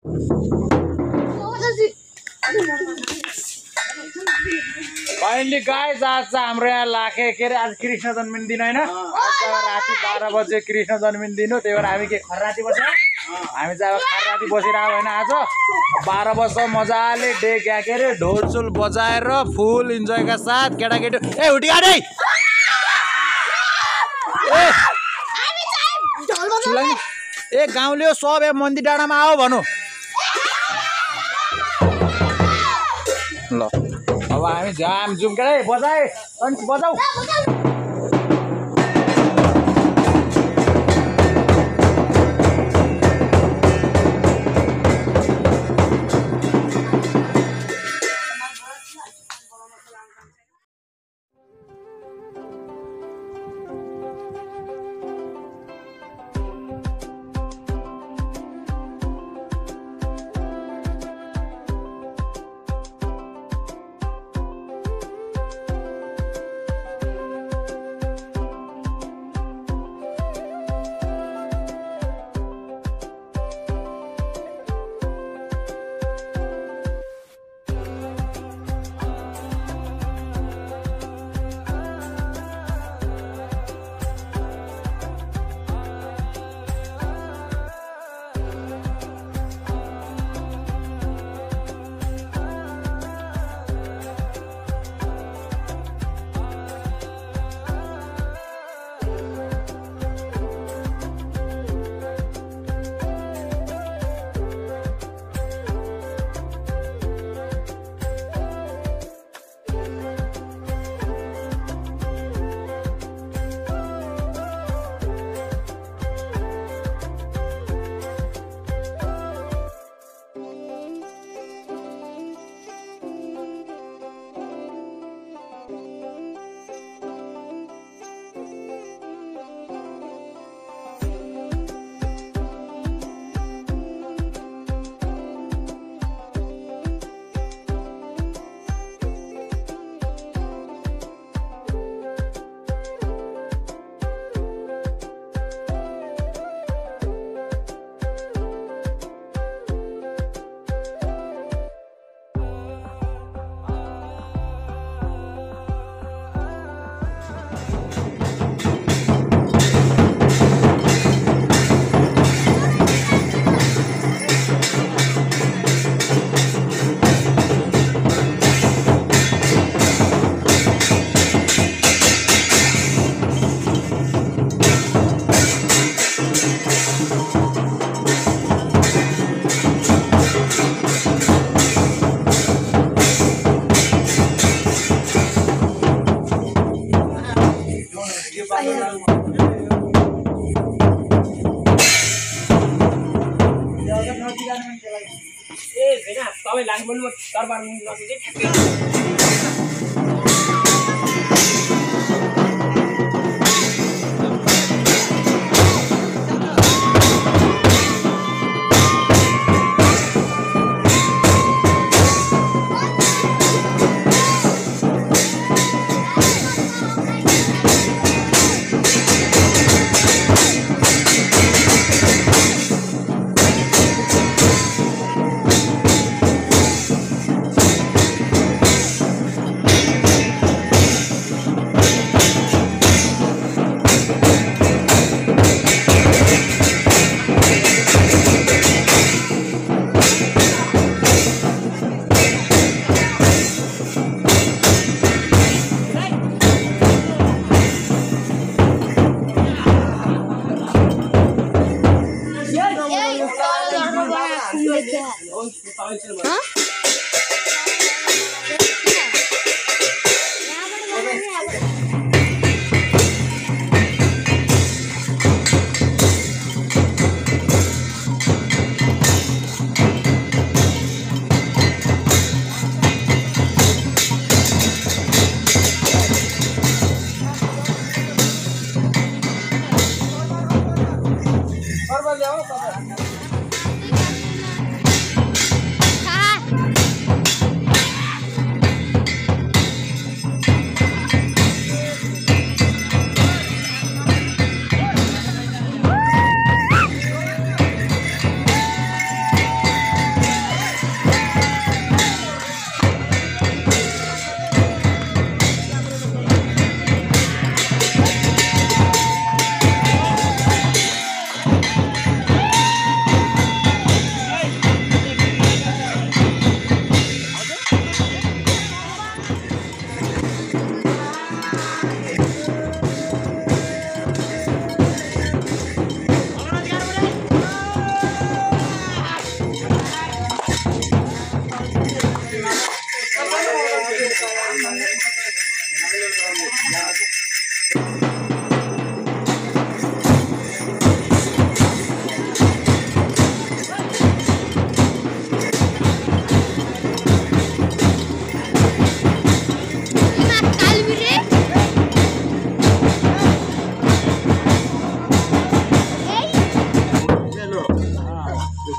Finally guys आज चाहिँ हाम्रो यहाँ लाखे के अरे आज कृष्ण जन्मदिन हैन आज राति 12 बजे कृष्ण जन्मदिन हो। त्यही भएर हामी के खरराती बस्यो हामी चाहिँ अब खरराती बसिरहेको होइन आज 12 बजे मजाले डे के अरे ढोलसुल बजाएर फुल इन्जोयका साथ केटाकेटी ए उठिया नै ए गाउँले सब ए मन्दिर डाँडामा आओ भनौँ ल। अब हामी जाम जुम के बजाए अनि बजाऊ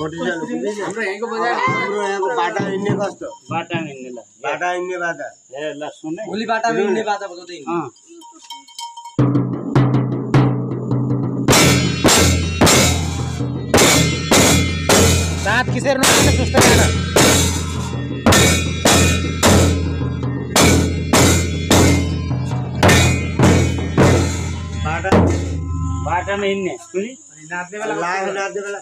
हाम्रो यहाँको बजार हाम्रो यहाँको बाटा हिँड्ने कस्तो बाटा हिँड्ने ल बाटा हिँड्ने बाटा ए ल सुन है भोलि बाटामा हिँड्ने बाटा बजाउँदै हिँड्ने सात किसेर नआने सुस्त गाना बाटामा हिँड्ने सुनि नाच्ने नाच्ने बेला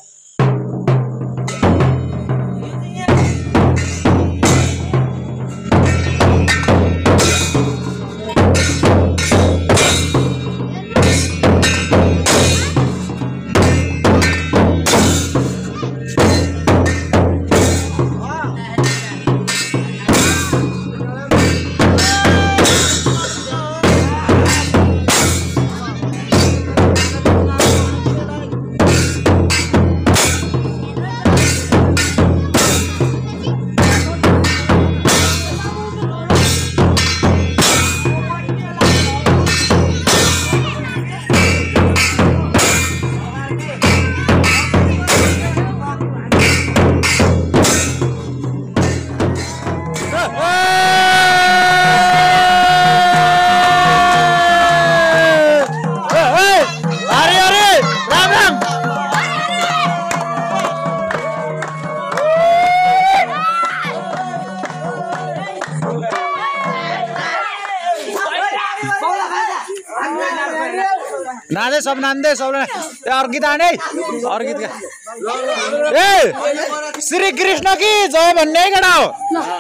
नादे सब नांदे सब अर्घित आने अर्घित ए श्री कृष्ण की जय भन्ने गडा हो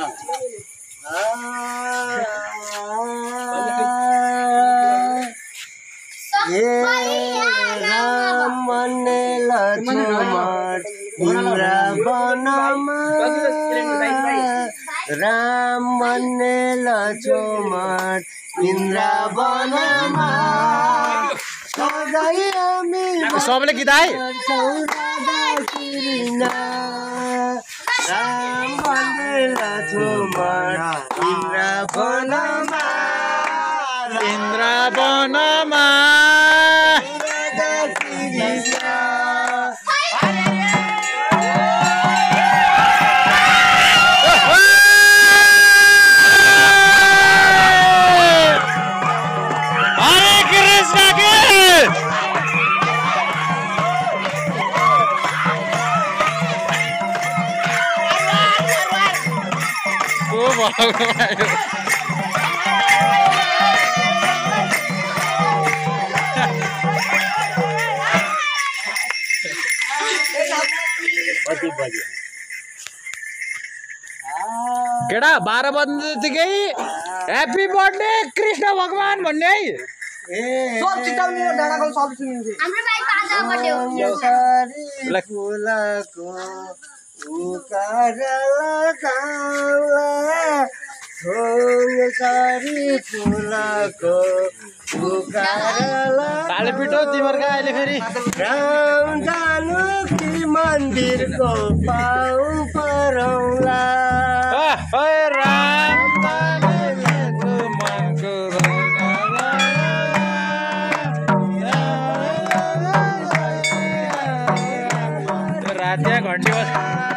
राम भन्ने लक्ष्मण वृन्दावनमा राम भन्ने लक्ष्मण वृन्दावनमा सबले गीत आए राम भन्ने लक्ष्मण वृन्दावनमा वृन्दावनमा केटा 12 बजेदेखि ह्याप्पी बर्थडे कृष्ण भगवान भन्ने है सब चिताउने डाँडाको सब सुनिन्छ हाम्रो भाइ पाजा बर्थडे हो फुलको उकारला छोरी फुलको उकारला काले पिठो तिमीहरुका अहिले फेरि राम जानु कि मन्दिरको पाउ परौला ओए राम जानुको मनको रातिया घन्टी बस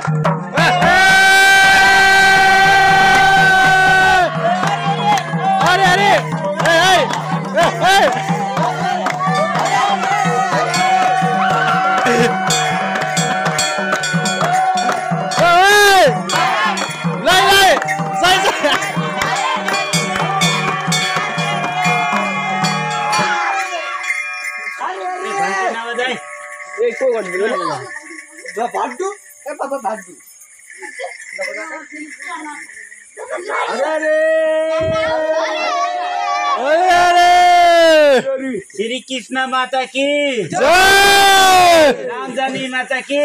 अरे अरे भाग्दु ए पापा भाग्दु श्री कृष्ण माता की जय रामजानी माता की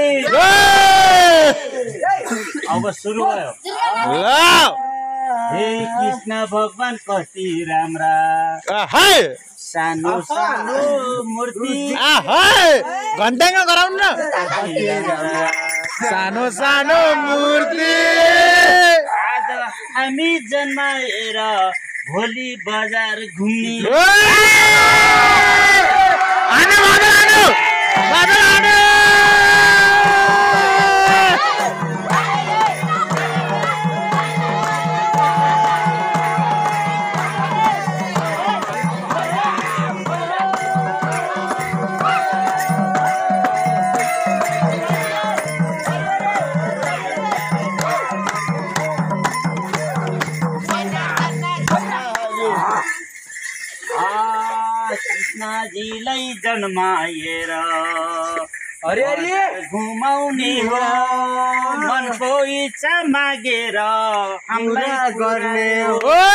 अब सुरु भयो हे कृष्ण भगवान कति राम्रा सानो सानो मूर्ति घन्टामा गराउनु न सानो सानो मूर्ति आज हामी जन्माएर भोलि बजार घुम्ने आनु कृष्णजीलाई जन्माएर अरे अरे घुमाउने हो मनको इच्छा मागेर हामीलाई गर्ने हो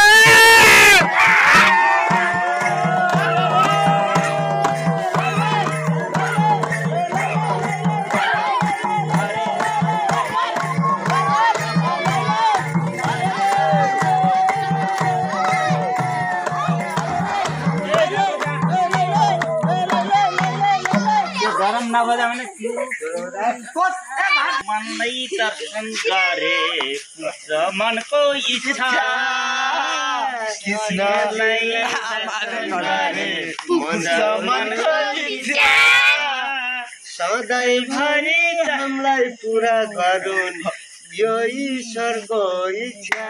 गरम नबजा भने मनलाई दर्शन गरे पुग्छ मनको इच्छा कृष्णलाई दर्शन गरे पुग्छ मनको इच्छा सधैँभरि हामीलाई पुरा गरून् यो ईश्वरको इच्छा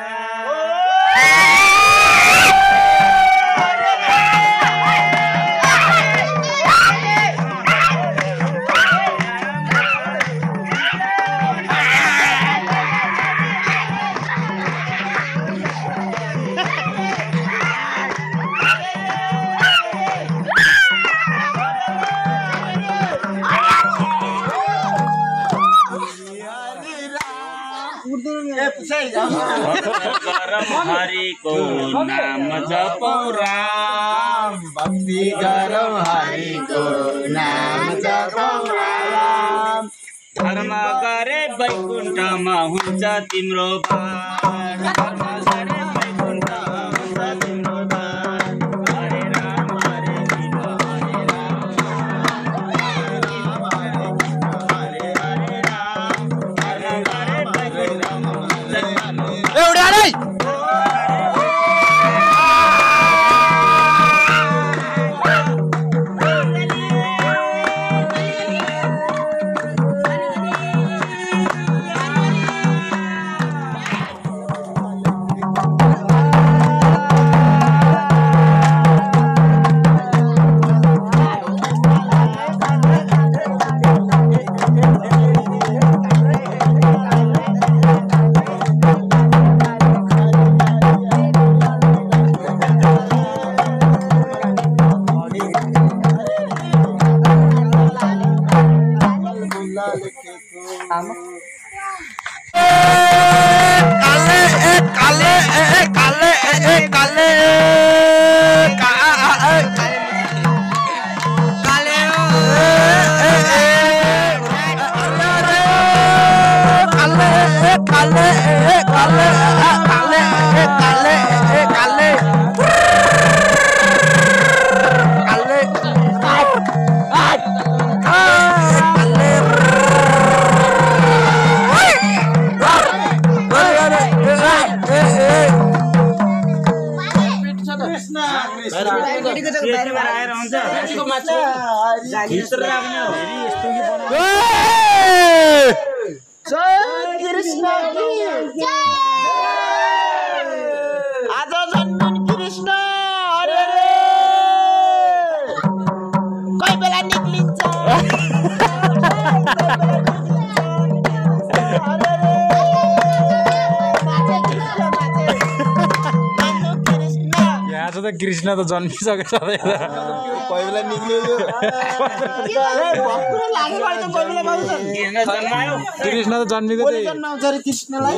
गरम हरिको नाम जपौ राम भक्ति गरौँ हरिको नाम जपौ राम धर्म गरे वैकुण्ठमा हुन्छ तिम्रो बार धर्म गरे वैकुण्ठमा हुन्छ तिम्रो बार हरे राम हरे कृष्ण हरे राम हरे हरे राम धर्म गरे वैकुण्ठमा एउटा नै आएर हुन्छ भित्र राख्ने हो फेरि यस्तो कि आज जन्मन कृष्ण हरे रे कोही बेला निक्लिन्छ आज त कृष्ण त जन्मिसकेछ कोही बेला निक्लियो कृष्ण त जन्मिँदै थियो जन्माउँछ रे कृष्णलाई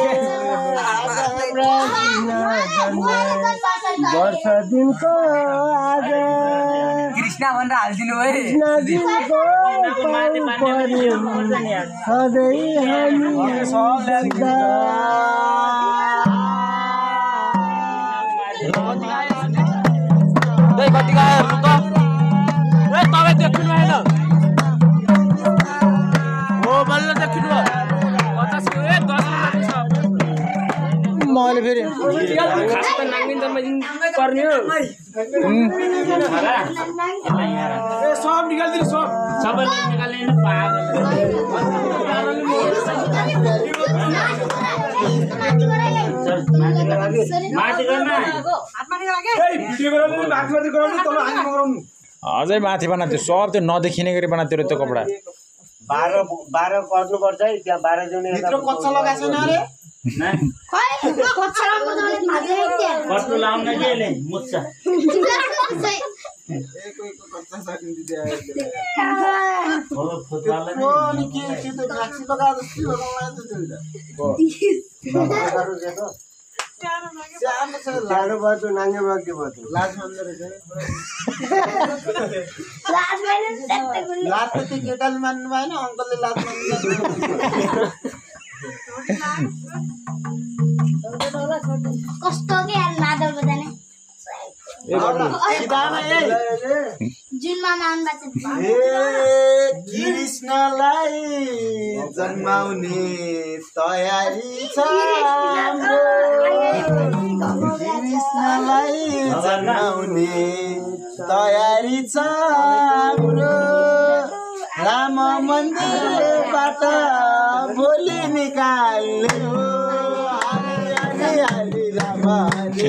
वर्ष दिनको आज कृष्ण भनेर हालिदिनु है सधैँ मैले फेरि सब निकालिदिनु सब सबैले निकाल्ने माथि गर्न अझै माथि बना त्यो सब त्यो नदेखिने गरी बना त्यो त्यो कपडा 12 गर्नुपर्छ है त्यहाँ 12 जने कच्चा लगाएको छैन अरे कस्तो लाउन केले मुच्छ लाडो भयो नाङ्गे भयो के भयो लाज मान्दो रहेछ लाज त त्यो केटाले मान्नु भएन अङ्कलले लाज मान्नु कस्तो के यार मादल बजाने जुनमा माउन बच्चा कृष्णलाई जन्माउने तयारी छ कृष्णलाई जन्माउने तयारी छ हाम्रो राम मन्दिरबाट भोलि निकाल्ने हो हरे हरे राम हरे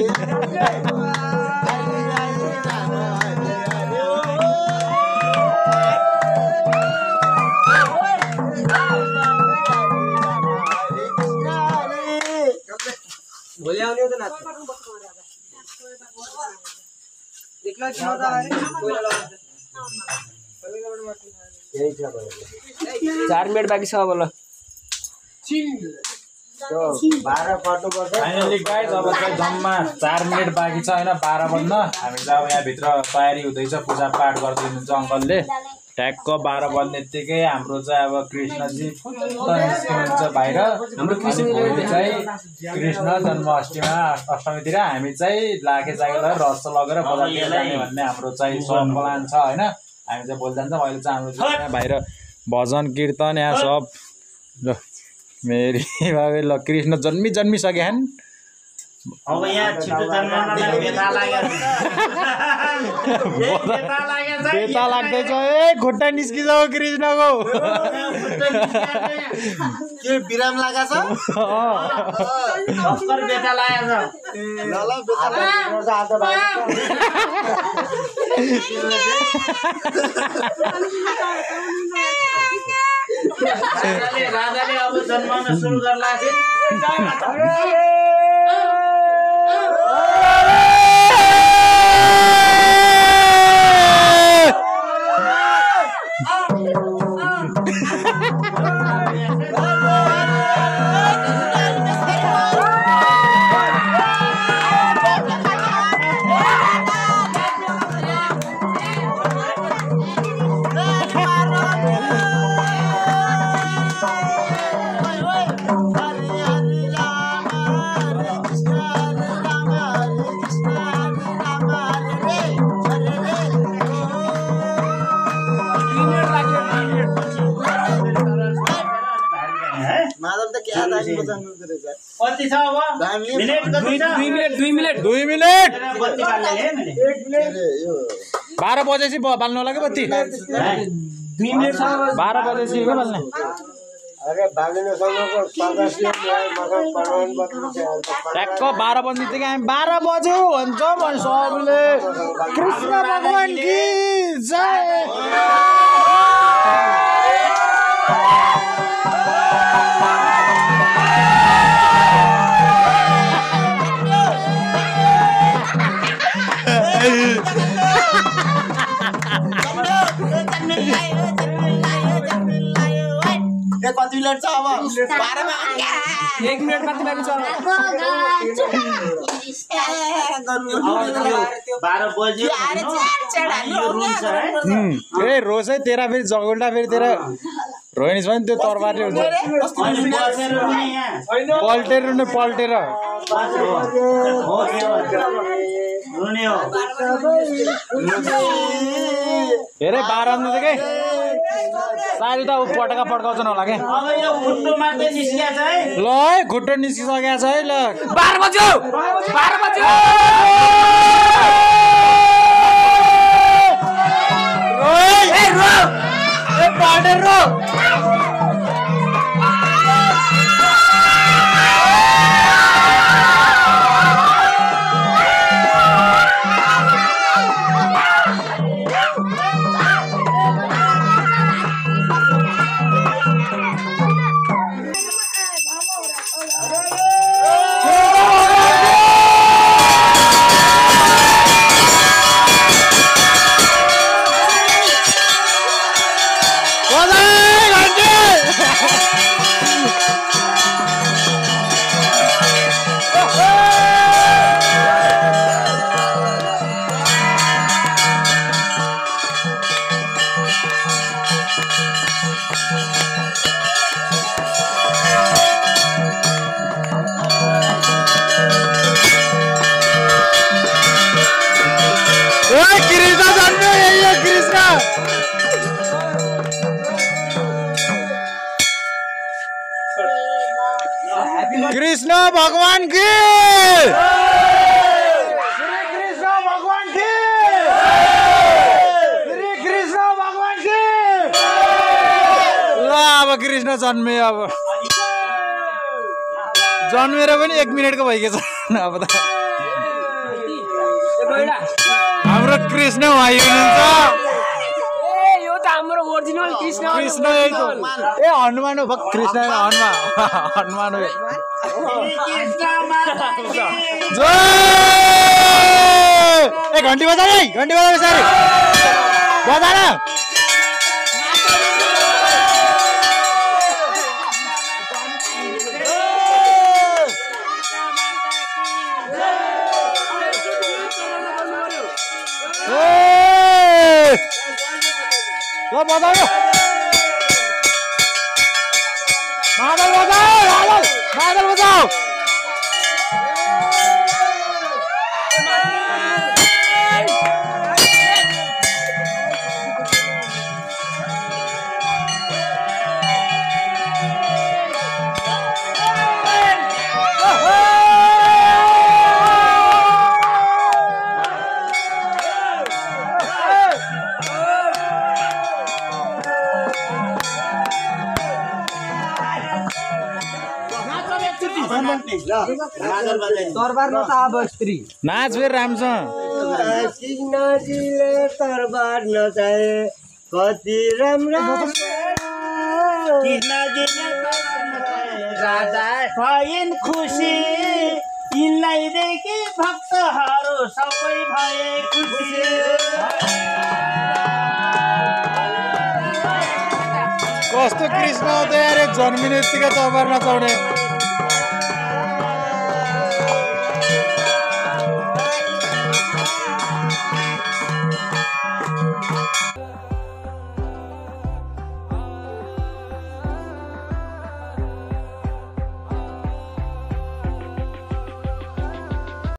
भोलि आउने हो त नाच्नु देखला के होता है कोइला लगाउँछ 4 मिनेट बाँकी छ अब ल 12 पर्नुपर्छ फाइनली गाइज अब चाहिँ जम्मा 4 मिनट बाँकी छ होइन 12 बज्न हामी चाहिँ अब यहाँभित्र तयारी हुँदैछ पूजापाठ गरिदिनुहुन्छ अङ्कलले ट्याक्क 12 बज्नेत्तिकै हाम्रो चाहिँ अब कृष्णजी निस्किनुहुन्छ बाहिर हाम्रो कृष्ण चाहिँ कृष्ण जन्माष्टमीमा अष्टमीतिर हामी चाहिँ लाखे जागे लगेर रस लगेर बजारतिर जाने भन्ने हाम्रो चाहिँ प्लान छ होइन हामी चाहिँ बोल्दै जान्छौँ अहिले चाहिँ हाम्रो यहाँ बाहिर भजन कीर्तन यहाँ सब ल मेरी बाबे ल कृष्ण जन्मिसक्यान् अब यहाँ छिटो जन्माउनलाई बेथा लागेको बेता लाग्दैछ ए खुट्टा निस्किजाऊ कृष्णको के विराम लागेको छ भर्खर बेथा लागेको ल बेटा आज भाइ राजाले अब जन्माउन सुरु गर्ला कति छ अब मिनेट कति छ 2 मिनट 12 बजेपछि बाल्नु होला कि बत्ती 2 मिनेट छ 12 बजेपछि के बाल्ने अरे बालिनसँगको सदस्य मसँग पढाउनु पर्छ ट्याक्क 12 बज्नेतिकै हामी 12 बज्यो भन्छौँ भने सबले कृष्ण भगवान की जय कति मिनट छ अब 12 मा 1 मिनेट मात्र बाँकी छ 12 बज्यो ए रोज है तेरा फेरि जगुल्टा फेरि तेरा रोहिणी छ नि त्यो तरबारले हुन्छ पल्टेर रुने पल्टेर हेरे 12 बज्नु के सारी त पटका पड्काउँछन् होला के अब यो खुट्टो मात्रै निस्किया छ है ल है खुट्टो निस्किसकेको छ है ल 12 बज्यो 12 बज्यो ए रो ए पल्टेर रो कृष्ण भगवान की श्री कृष्ण भगवान की श्री कृष्ण भगवान की ल अब कृष्ण जन्मे अब जन्मेर पनि 1 मिनेटको भइगएछ अब त हाम्रो कृष्ण भाइ हुनुहुन्छ यो त हाम्रो ओरिजिनल कृष्ण कृष्ण ए हनुमान हो कृष्ण हनुमान हो जय ए घन्टी बजा रे घन्टी बजा सारे बजा न ल बजाऊ मादल बजाऊ मादल बजाऊ दरबारमा त अब स्त्री नाच फेरि राम्रोसँग कृष्णजीले तरबार नचाहे कति राम्रो कृष्णजीले राजा भइन् खुसी यिनलाई देखि भक्तहरू सबै भए खुसी कस्तो कृष्ण हो त यार जन्मिने यत्तिकै दरबार नचाउने